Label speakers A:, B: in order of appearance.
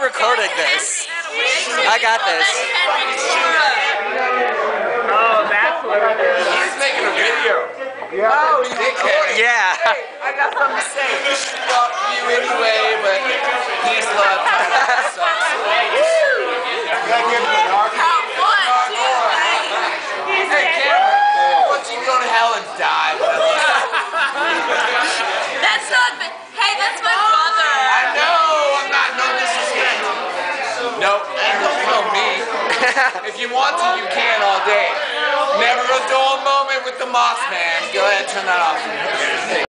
A: recording this. I got this.
B: Oh, that's what it is.
C: He's making a video.
B: Yeah.
C: Oh, he's recording.
A: Yeah.
C: Hey, I got something to say. Fuck you anyway, but peace, love. Hey, Cameron, once you go to hell and die.
D: That's not. Hey, that's my brother.
C: I know, I'm not, no disrespect. Nope, don't know me. If you want to, you can all day. Never a dull moment with the Moss Man. Go ahead, turn that off.